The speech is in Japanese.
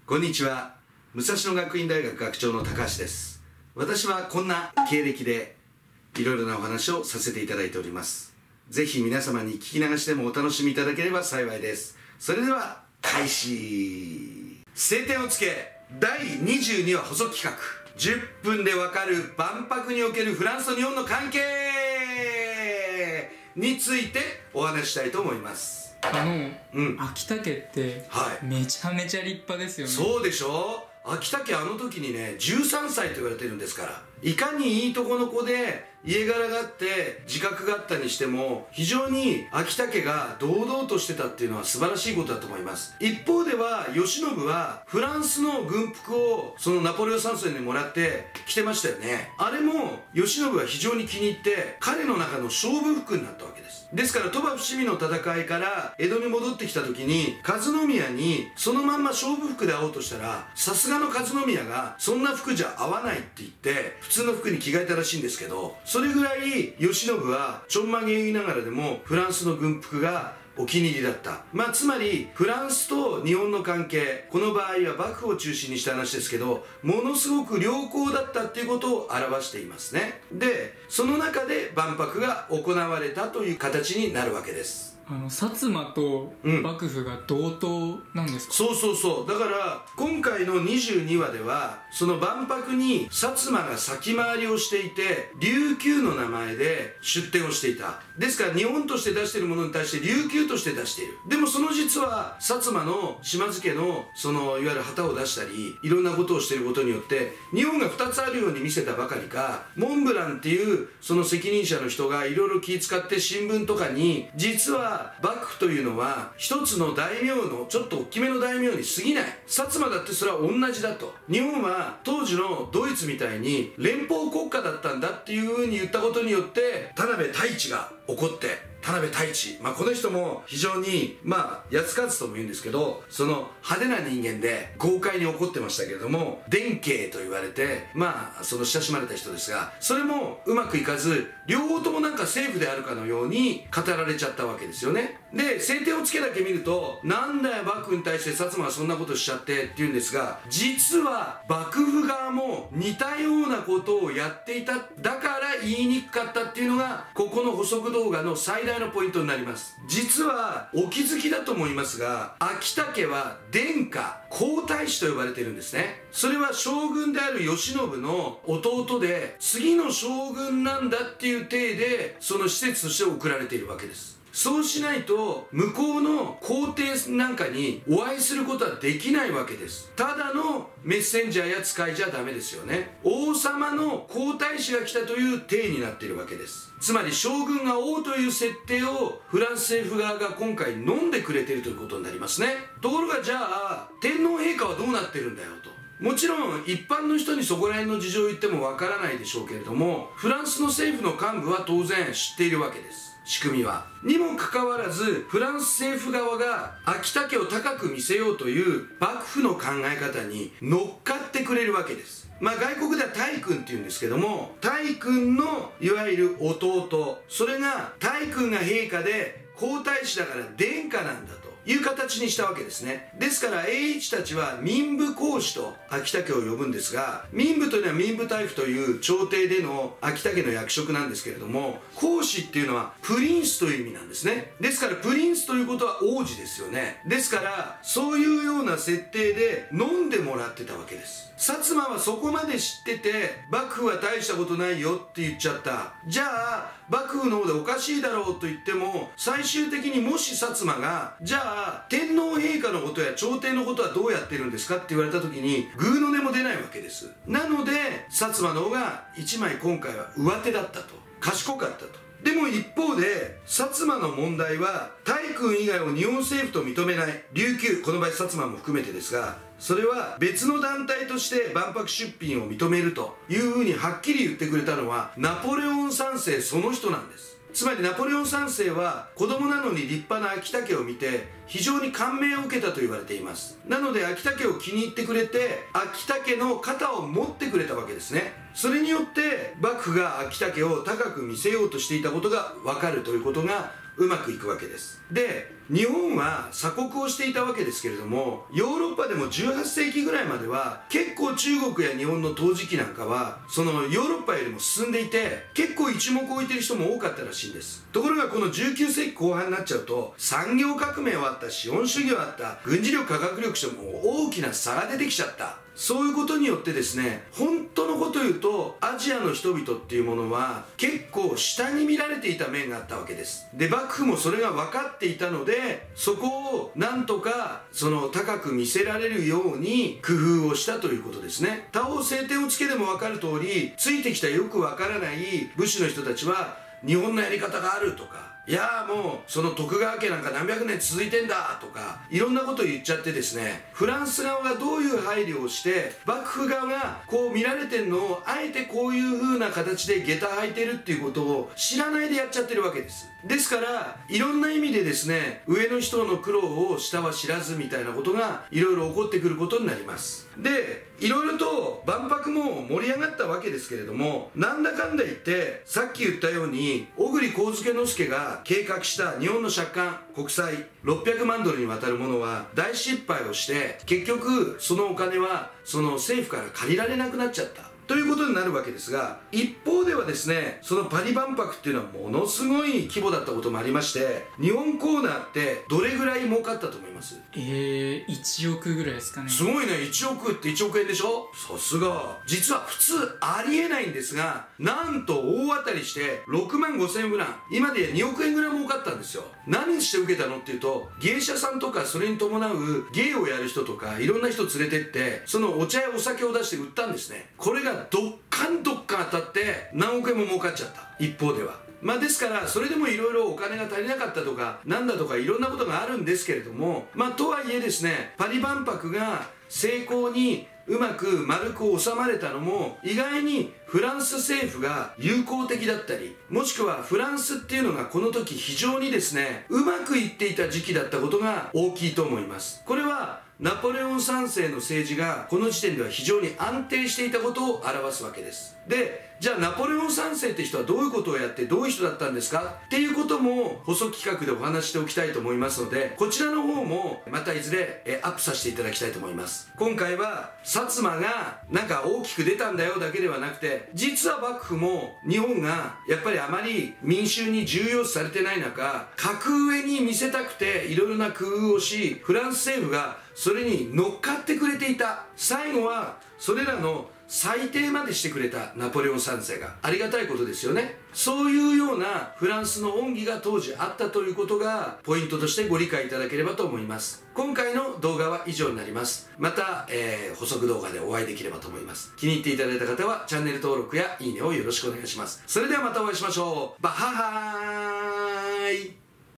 こんにちは。武蔵野学院大学学長の高橋です。私はこんな経歴でいろいろなお話をさせていただいております。ぜひ皆様に聞き流しでもお楽しみいただければ幸いです。それでは開始。晴天をつけ第22話補足企画、10分でわかる万博におけるフランスと日本の関係についてお話ししたいと思います。 秋田家ってめちゃめちゃ立派ですよね。 そうでしょ。秋田家あの時にね13歳と言われてるんですから、いかにいいとこの子で家柄があって自覚があったにしても、非常に秋田家が堂々としてたっていうのは素晴らしいことだと思います。一方では慶喜はフランスの軍服をそのナポレオン3世にもらって着てましたよね。あれも慶喜は非常に気に入って彼の中の勝負服になったわけです。ですから鳥羽伏見の戦いから江戸に戻ってきた時に和宮にそのまんま勝負服で会おうとしたら、さすがの和宮がそんな服じゃ合わないって言って普通の服に着替えたらしいんですけど、それぐらい慶喜はちょんまげ言いながらでもフランスの軍服がお気に入りだった。つまりフランスと日本の関係、この場合は幕府を中心にした話ですけど、ものすごく良好だったっていうことを表していますね。でその中で万博が行われたという形になるわけです。 薩摩と幕府が同等なんですか？ そうだから今回の22話ではその万博に薩摩が先回りをしていて、琉球の名前で出展をしていた。ですから日本として出しているものに対して琉球として出している。でもその実は薩摩の島津家のそのいわゆる旗を出したりいろんなことをしていることによって日本が2つあるように見せたばかりか、モンブランっていうその責任者の人がいろいろ気遣って新聞とかに、実は幕府というのは一つの大名のちょっと大きめの大名に過ぎない、薩摩だってそれは同じだと、日本は当時のドイツみたいに連邦国家だったんだっていうふうに言ったことによって田辺太一が怒って、田辺太一、この人も非常に八つ勝とも言うんですけど、その派手な人間で豪快に怒ってましたけれども、弁慶と言われてその親しまれた人ですが、それもうまくいかず両方ともなんか政府であるかのように語られちゃったわけですよね。で晴天をつけだけ見ると、なんだよ幕府に対して薩摩はそんなことしちゃってって言うんですが、実は幕府側も似たようなことをやっていた。だから言いにくかったっていうのがここの補足動画の最大のポイントになります。実はお気づきだと思いますが、秋田家は殿下皇太子と呼ばれているんですね。それは将軍である慶喜の弟で次の将軍なんだっていう体でその施設として送られているわけです。そうしないと向こうの皇帝なんかにお会いすることはできないわけです。ただのメッセンジャーや使いじゃダメですよね。王様の皇太子が来たという体になっているわけです。つまり将軍が王という設定をフランス政府側が今回飲んでくれているということになりますね。ところがじゃあ天皇陛下はどうなってるんだよと。もちろん一般の人にそこら辺の事情を言ってもわからないでしょうけれども、フランスの政府の幹部は当然知っているわけです。仕組みは。にもかかわらずフランス政府側が秋田家を高く見せようという幕府の考え方に乗っかってくれるわけです。外国では大君っていうんですけども、大君のいわゆる弟、それが大君が陛下で皇太子だから殿下なんだという形にしたわけですね。ですから栄一たちは民部公子と秋田家を呼ぶんですが、民部というのは民部大夫という朝廷での秋田家の役職なんですけれども、公子っていうのはプリンスという意味なんですね。ですからプリンスということは王子ですよね。ですからそういうような設定で飲んでもらってたわけです。薩摩はそこまで知ってて幕府は大したことないよって言っちゃった。じゃあ幕府の方でおかしいだろうと言っても、最終的にもし薩摩がじゃあ天皇陛下のことや朝廷のことはどうやってるんですかって言われた時にグーの音も出ないわけです。なので薩摩の方が一枚今回は上手だったと、賢かったと。でも一方で薩摩の問題は大君以外を日本政府と認めない琉球、この場合薩摩も含めてですが、それは別の団体として万博出品を認めるというふうにはっきり言ってくれたのはナポレオン3世その人なんです。つまりナポレオン3世は子供なのに立派な秋田家を見て非常に感銘を受けたと言われています。なので秋田家を気に入ってくれて秋田家の肩を持ってくれたわけですね。それによって幕府が秋田家を高く見せようとしていたことが分かるということがうまくいくわけです。 で日本は鎖国をしていたわけですけれども、ヨーロッパでも18世紀ぐらいまでは結構中国や日本の陶磁器なんかはそのヨーロッパよりも進んでいて、結構一目置いてる人も多かったらしいんです。ところがこの19世紀後半になっちゃうと、産業革命はあった、資本主義はあった、軍事力科学力とも大きな差が出てきちゃった。そういうことによってですね、本当のこと言うとアジアの人々っていうものは結構下に見られていた面があったわけです。で幕府もそれが分かっていたので、そこをなんとかその高く見せられるように工夫をしたということですね。他方晴天をつけでも分かる通り、ついてきたよく分からない武士の人たちは日本のやり方があるとか、いやもうその徳川家なんか何百年続いてんだとか、いろんなことを言っちゃってですね、フランス側がどういう配慮をして幕府側がこう見られてんのをあえてこういう風な形で下駄履いてるっていうことを知らないでやっちゃってるわけです。ですからいろんな意味でですね、上の人の苦労を下は知らずみたいなことがいろいろ起こってくることになります。でいろいろと万博も盛り上がったわけですけれども、なんだかんだ言ってさっき言ったように小栗上野介が計画した日本の借款国債600万ドルにわたるものは大失敗をして、結局そのお金はその政府から借りられなくなっちゃったということになるわけですが、一方ではですね、そのパリ万博っていうのはものすごい規模だったこともありまして、日本コーナーってどれぐらい儲かったと思います？ 1億ぐらいですかね。 すごいね。1億って1億円でしょ。さすが。実は普通ありえないんですが、なんと大当たりして6万5千円ぐらい、今で2億円ぐらい儲かったんですよ。何して受けたのっていうと、芸者さんとかそれに伴う芸をやる人とかいろんな人連れてって、そのお茶やお酒を出して売ったんですね。これがどっかん当たって何億円も儲かっちゃった。一方ではですからそれでもいろいろお金が足りなかったとかなんだとかいろんなことがあるんですけれども、とはいえですね、パリ万博が成功にうまく丸く収まれたのも意外にフランス政府が友好的だったり、もしくはフランスっていうのがこの時非常にですねうまくいっていた時期だったことが大きいと思います。これはナポレオン3世の政治がこの時点では非常に安定していたことを表すわけです。でじゃあナポレオン3世って人はどういうことをやってどういう人だったんですかっていうことも補足企画でお話しておきたいと思いますので、こちらの方もまたいずれアップさせていただきたいと思います。今回は薩摩がなんか大きく出たんだよだけではなくて、実は幕府も日本がやっぱりあまり民衆に重要視されてない中、格上に見せたくていろいろな工夫をし、フランス政府がそれに乗っかってくれていた。最後はそれらの裁定までしてくれたナポレオン3世がありがたいことですよね。そういうようなフランスの恩義が当時あったということがポイントとしてご理解いただければと思います。今回の動画は以上になります。また、補足動画でお会いできればと思います。気に入っていただいた方はチャンネル登録やいいねをよろしくお願いします。それではまたお会いしましょう。バハハーイ。